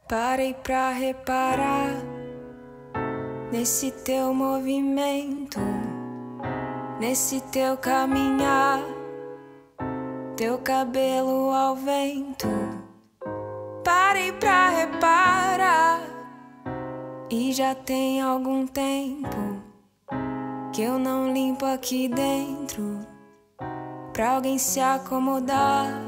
Parei pra reparar nesse teu movimento, nesse teu caminhar, teu cabelo ao vento. Parei pra reparar e já tem algum tempo que eu não limpo aqui dentro pra alguém se acomodar.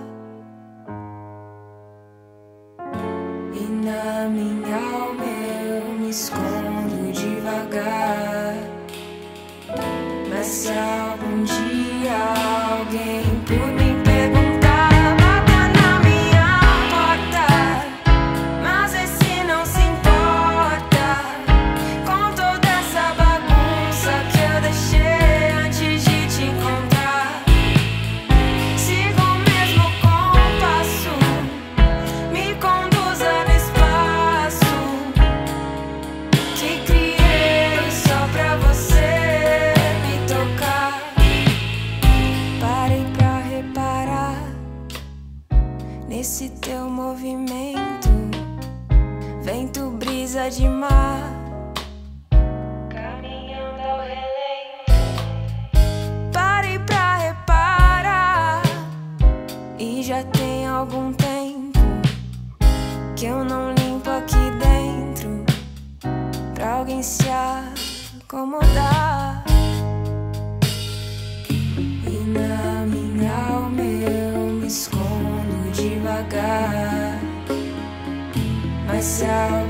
E na minha alma eu me escondo devagar. Mas se algum dia alguém por mim perguntar, bata na minha porta, mas esse não se importa com toda essa bagunça que eu deixei antes de te encontrar. Sigo o mesmo compasso, me conduza no espaço que criei só pra você me tocar. Parei pra reparar nesse teu movimento, vento, brisa de mar, caminhando ao relento. Parei pra reparar e já tem algum tempo que eu não limpo aqui dentro pra alguém se acomodar. E na minha alma eu me escondo devagar. Mas se algum